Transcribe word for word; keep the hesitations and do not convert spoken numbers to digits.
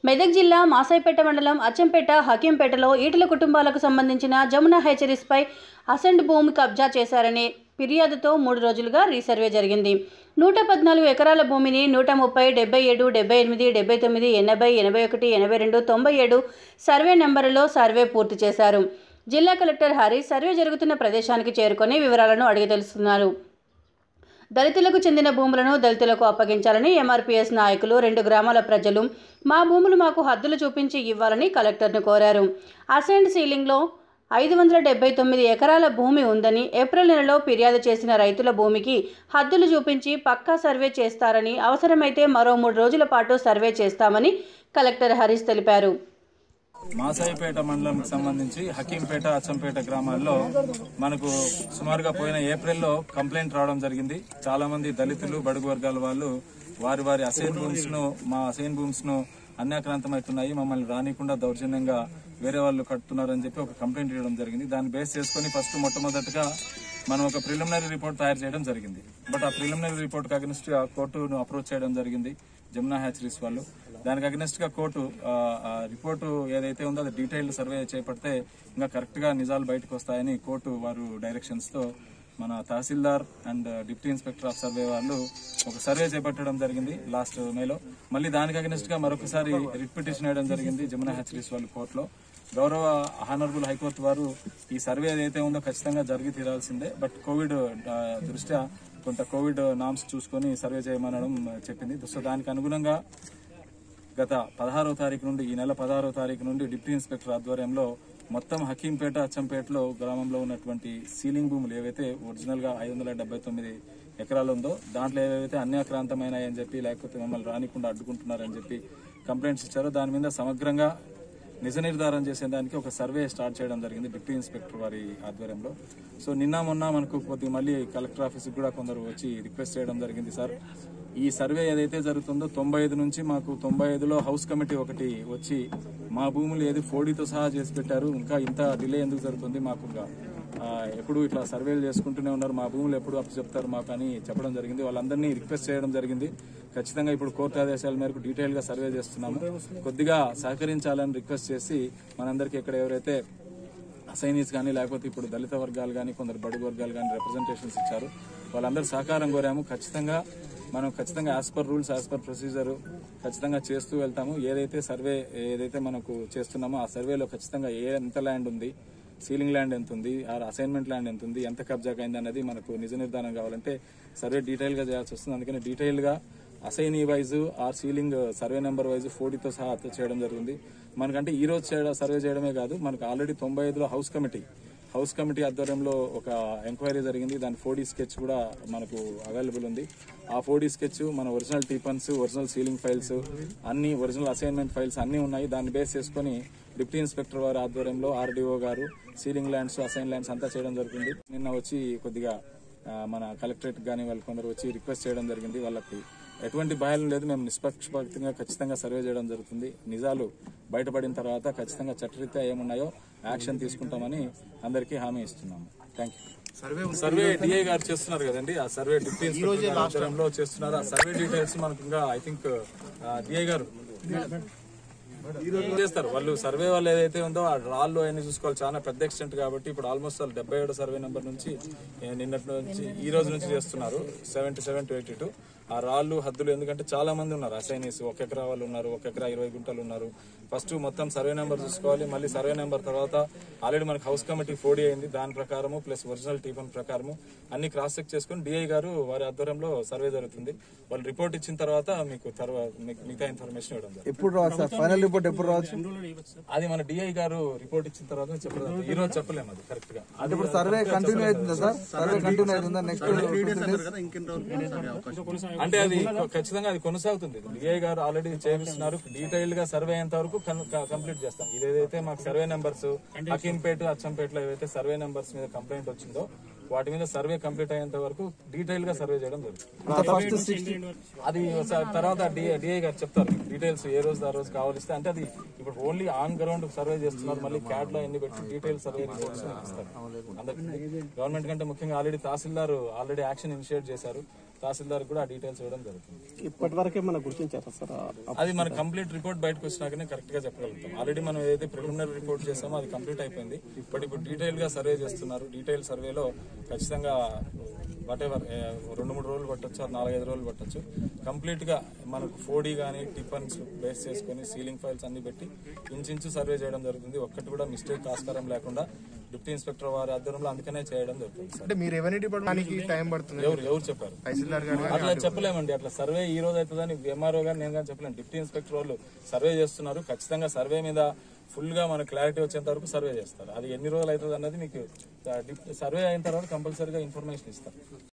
మెదక్ జిల్లా మాసాయిపేట మండలం అచ్చంపేట హకీంపేటలో ఈటల కుటుంబాలకు సంబంధించిన జమునా హెచరీస్పై అసెంట్ భూమి కబ్జా చేశారనే ఫిర్యాదుతో మూడు రోజులుగా రీసర్వే జరిగింది. నూట పద్నాలుగు ఎకరాల భూమిని నూట ముప్పై డెబ్బై ఏడు డెబ్బై ఎనిమిది డెబ్బై తొమ్మిది ఎనభై ఎనభై ఒకటి ఎనభై రెండు తొంభై ఏడు సర్వే నెంబరులో సర్వే పూర్తి చేశారు. జిల్లా కలెక్టర్ హరి సర్వే జరుగుతున్న ప్రదేశానికి చేరుకొని వివరాలను అడిగి తెలుస్తున్నారు. దళితులకు చెందిన భూములను దళితులకు అప్పగించాలని ఎంఆర్పీఎస్ నాయకులు, రెండు గ్రామాల ప్రజలు మా భూములు మాకు హద్దులు చూపించి ఇవ్వాలని కలెక్టర్ను కోరారు. అసెంట్ సీలింగ్లో ఐదు వందల డెబ్బై తొమ్మిది ఎకరాల భూమి ఉందని, ఏప్రిల్ నెలలో ఫిర్యాదు చేసిన రైతుల భూమికి హద్దులు చూపించి పక్కా సర్వే చేస్తారని, అవసరమైతే మరో మూడు రోజుల పాటు సర్వే చేస్తామని కలెక్టర్ హరీష్ తెలిపారు. మాసాయిపేట మండలంకి సంబంధించి హకీంపేట, అచ్చంపేట గ్రామాల్లో మనకు సుమారుగా పోయిన ఏప్రిల్లో కంప్లైంట్ రావడం జరిగింది. చాలా మంది దళితులు, బడుగు వర్గాల వాళ్ళు వారి వారి అసైన్ భూమ్స్ ను మా అసైన్ భూమ్స్ ను అన్యాక్రాంతమవుతున్నాయి, మమ్మల్ని రానికుండా దౌర్జన్యంగా వేరే వాళ్ళు కట్టుతున్నారని చెప్పి ఒక కంప్లైంట్ ఇవ్వడం జరిగింది. దాన్ని బేస్ చేసుకుని ఫస్ట్ మొట్టమొదటిగా మనం ఒక ప్రిలిమినరీ రిపోర్ట్ తయారు చేయడం జరిగింది. బట్ ఆ ప్రిలిమినరీ రిపోర్ట్ అగెన్స్ట్ గా కోర్టును అప్రోచ్ చేయడం జరిగింది జమునా హ్యాచరీస్ వాళ్ళు. దానికి అగెన్స్ట్ గా కోర్టు రిపోర్టు ఏదైతే ఉందో అది డీటెయిల్డ్ సర్వే చేపడితే ఇంకా కరెక్ట్ గా నిజాలు బయటకు వస్తాయని కోర్టు వారు డైరెక్షన్స్ తో మన tahsildar and deputy inspector of survey వాళ్ళు ఒక సర్వే చేపట్టడం జరిగింది లాస్ట్ మేలో. మళ్ళీ దానికి అగెన్స్ట్ గా మరొకసారి రిట్ పిటిషన్ వేయడం జరిగింది జమునా హ్యాచరీస్ వాళ్ళు కోర్టులో. గౌరవ హానరబుల్ హైకోర్టు వారు ఈ సర్వే ఏదైతే ఉందో ఖచ్చితంగా జరిగి తీరాల్సిందే, బట్ కోవిడ్ దృష్ట్యా కొంత కోవిడ్ నామ్స్ చూసుకుని సర్వే చేయమనడం చెప్పింది. సో దానికి అనుగుణంగా గత పదహారవ తారీఖు నుండి ఈ నెల పదహారవ తారీఖు నుండి డిప్యూటీ ఇన్స్పెక్టర్ ఆధ్వర్యంలో మొత్తం హకీంపేట, అచ్చంపేటలో గ్రామంలో ఉన్నటువంటి సీలింగ్ భూములు ఏవైతే ఒరిజినల్ గా ఐదు వందల డెబ్బై తొమ్మిది ఎకరాలు ఉందో దాంట్లో ఏవైతే అన్యాక్రాంతమైనాయని చెప్పి, లేకపోతే మమ్మల్ని రానికుండా అడ్డుకుంటున్నారని చెప్పి కంప్లైంట్స్ ఇచ్చారో దాని మీద సమగ్రంగా నిజ నిర్ధారణ చేసేదానికి ఒక సర్వే స్టార్ట్ చేయడం జరిగింది డిప్యూటీ ఇన్స్పెక్టర్ వారి ఆధ్వర్యంలో. సో నిన్న మొన్న మనకు కొద్దిగా మళ్ళీ కలెక్టర్ ఆఫీస్కి కూడా కొందరు వచ్చి రిక్వెస్ట్ చేయడం జరిగింది. సార్, ఈ సర్వే ఏదైతే జరుగుతుందో తొంభై ఐదు నుంచి మాకు తొంభై ఐదులో హౌస్ కమిటీ ఒకటి వచ్చి మా భూములు ఏది ఫోడీతో సహా చేసి పెట్టారు, ఇంకా ఇంత డిలే ఎందుకు జరుగుతుంది, మాకు ఎప్పుడు ఇట్లా సర్వేలు చేసుకుంటూనే ఉన్నారు, మా భూములు ఎప్పుడు అప్పు చెప్తారు మాకు అని చెప్పడం జరిగింది. వాళ్ళందరినీ రిక్వెస్ట్ చేయడం జరిగింది. ఖచ్చితంగా ఇప్పుడు కోర్టు ఆదేశాల మేరకు డీటెయిల్ గా సర్వే చేస్తున్నాము, కొద్దిగా సహకరించాలని రిక్వెస్ట్ చేసి మనందరికీ ఇక్కడ ఎవరైతే అసైనీస్ కానీ లేకపోతే ఇప్పుడు దళిత వర్గాలు కానీ కొందరు బడుగు వర్గాలు కానీ రిప్రజెంటేషన్స్ ఇచ్చారు, వాళ్ళందరూ సహకారం కోరాము. ఖచ్చితంగా మనం ఖచ్చితంగా as per rules, as per procedure ఖచ్చితంగా చేస్తూ వెళ్తాము. ఏదైతే సర్వే ఏదైతే మనకు చేస్తున్నామో ఆ సర్వేలో ఖచ్చితంగా ఏ ఎంత ల్యాండ్ ఉంది, సీలింగ్ ల్యాండ్ ఎంత ఉంది, ఆ అసైన్మెంట్ ల్యాండ్ ఎంత ఉంది, ఎంత కబ్జాగా అయింది అనేది మనకు నిజ నిర్ధారణ కావాలంటే సర్వే డీటెయిల్ గా చేయాల్సి వస్తుంది. అందుకని డీటెయిల్ గా assignee wise or ceiling survey number wise ఫోర్టీతో సహా అత్త చేయడం జరుగుతుంది. మనకంటే ఈ రోజు సర్వే చేయడమే కాదు, మనకు ఆల్రెడీ తొంభై ఐదులో హౌస్ కమిటీ హౌస్ కమిటీ ఆధ్వర్యంలో ఒక ఎంక్వైరీ జరిగింది. దాని ఫోర్ డీ స్కెచ్ కూడా మనకు అవైలబుల్ ఉంది. ఆ ఫోర్ డీ స్కెచ్, మన ఒరిజినల్ టీపన్స్, ఒరిజినల్ సీలింగ్ ఫైల్స్ అన్ని, ఒరిజినల్ అసైన్మెంట్ ఫైల్స్ అన్ని ఉన్నాయి. దాన్ని బేస్ చేసుకుని డిప్యూటీ ఇన్స్పెక్టర్ వారి ఆధ్వర్యంలో ఆర్డీఓ గారు సీలింగ్ ల్యాండ్స్, అసైన్ ల్యాండ్స్ అంతా చేయడం జరుగుతుంది. నిన్న వచ్చి కొద్దిగా మన కలెక్టరేట్ గానీ వాళ్ళు కొందరు వచ్చి రిక్వెస్ట్ చేయడం జరిగింది. వాళ్ళకి ఎటువంటి భయం లేదు, మేము నిష్పక్షపాతంగా ఖచ్చితంగా సర్వే చేయడం జరుగుతుంది. నిజాలు బయటపడిన తర్వాత ఖచ్చితంగా చట్టరీత్యా ఏమున్నాయో యాక్షన్ తీసుకుంటామని అందరికీ హామీ ఇస్తున్నాము. Thank you. సర్వే డిఐ గారు చేస్తున్నారు కదండి, ఆ సర్వే డిప్యూటీ ఇన్స్పెక్టర్ ఆధ్వర్యంలో చేస్తున్నారు. ఆ సర్వే డీటెయిల్స్ మనకు ఇంకా ఐ థింక్ డిఐ గారు చేస్తారు. వాళ్ళు సర్వే వాళ్ళు ఏదైతే ఉందో ఆ రాళ్ళు అన్ని చూసుకోవాలి, చాలా పెద్ద ఎక్స్టెంట్ కాబట్టి ఇప్పుడు ఆల్మోస్ట్ వాళ్ళు డెబ్బై ఏడు సర్వే నెంబర్ నుంచి నిన్నటి నుంచి ఈ రోజు నుంచి చేస్తున్నారు seventy seven to eighty two ఆ రాళ్ళు హద్దులు. ఎందుకంటే చాలా మంది ఉన్నారు అసైనీస్, ఒక ఎకరా వాళ్ళు ఉన్నారు, ఒక ఎకరా ఇరవై గుంటలు ఉన్నారు. ఫస్ట్ మొత్తం సర్వే నెంబర్ చూసుకోవాలి, మళ్ళీ సర్వే నెంబర్ తర్వాత ఆల్రెడీ మనకు హౌస్ కమిటీ ఫోర్డీ అయింది, దాని ప్రకారము ప్లస్ ఒరిజినల్ టీపన్ ప్రకారము అన్ని క్రాస్ చెక్ చేసుకుని డిఐ గారు వారి ఆధ్వర్యంలో సర్వే జరుగుతుంది. వాళ్ళు రిపోర్ట్ ఇచ్చిన తర్వాత మీకు తర్వాత మిగతా ఇన్ఫర్మేషన్ ఇవ్వడం జరుగుతుంది. అది మన డిఐ గారు రిపోర్ట్ ఇచ్చిన తర్వాత చెప్పలేదు, ఈ రోజు చెప్పలేము అది కరెక్ట్ గా. అంటే అది ఖచ్చితంగా అది కొనసాగుతుంది. డిఐ గారు ఆల్రెడీ చేస్తున్నారు. డీటెయిల్డ్ గా సర్వే అయ్యేంత వరకు కంప్లీట్ చేస్తాం. ఇదేదైతే మాకు సర్వే నెంబర్స్ హకీంపేట, అచ్చంపేటలో ఏవైతే సర్వే నెంబర్స్ మీద కంప్లైంట్ వచ్చిందో వాటి మీద సర్వే కంప్లీట్ అయ్యేంత వరకు డీటెయిల్ గా సర్వే చేయడం జరుగుతుంది. అది తర్వాత డిఐ గారు చెప్తారు డీటెయిల్స్ ఏ రోజు ఆ రోజు కావాలిస్తే. అంటే అది ఇప్పుడు ఓన్లీ ఆన్ గ్రౌండ్ సర్వే చేస్తున్నారు, మళ్ళీ క్యాడ్ లో ఎన్ని పెట్టి డీటెయిల్ సర్వే ఇస్తారు అందరికి. గవర్నమెంట్ కంటే ముఖ్యంగా already tahsildar already action initiate చేశారు. తహసీల్దార్ కూడా ఆ డీటెయిల్స్ ఇవ్వడం జరుగుతుంది. ఇప్పటి వరకే మనం గుర్తించారా సార్? అది మన కంప్లీట్ రిపోర్ట్ బయటకు వచ్చినాకనే కరెక్ట్ గా చెప్పగలుగుతాం. ఆల్రెడీ మనం ఏదైతే ప్రిలిమినరీ రిపోర్ట్ చేసామో అది కంప్లీట్ అయిపోయింది. బట్ ఇప్పుడు డీటెయిల్ గా సర్వే చేస్తున్నారు. డీటెయిల్ సర్వేలో ఖచ్చితంగా వాట్ ఎవర్ రెండు మూడు రోజులు పట్టొచ్చు, నాలుగైదు రోజులు పట్టొచ్చు. కంప్లీట్ గా మనకు ఫోడీ గానీ టిఫన్స్ బేస్ చేసుకుని సీలింగ్ ఫైల్స్ అన్ని పెట్టి ఇంచుమించు సర్వే చేయడం జరుగుతుంది. ఒక్కటి కూడా మిస్టేక్ ఆస్కారం లేకుండా డిప్యూటీ ఇన్స్పెక్టర్ వారి ఆధ్వర్యంలో అందుకనే చేయడం జరుగుతుంది. అంటే మీ రెవెన్యూ డిపార్ట్మెంట్ టైం పడుతుంది. ఎవరు ఎవరు చెప్పారు? అట్లా చెప్పలేమండి. అట్లా సర్వే ఈ రోజు అవుతుందని ఎంఆర్ఓ గారు నేను కానీ చెప్పలేను. డిప్యూటీ ఇన్స్పెక్టర్ వాళ్ళు సర్వే చేస్తున్నారు. ఖచ్చితంగా సర్వే మీద ఫుల్ గా మన క్లారిటీ వచ్చేంత వరకు సర్వే చేస్తారు. అది ఎన్ని రోజులు అవుతుంది అన్నది మీకు సర్వే అయిన తర్వాత కంపల్సరీగా ఇన్ఫర్మేషన్ ఇస్తారు.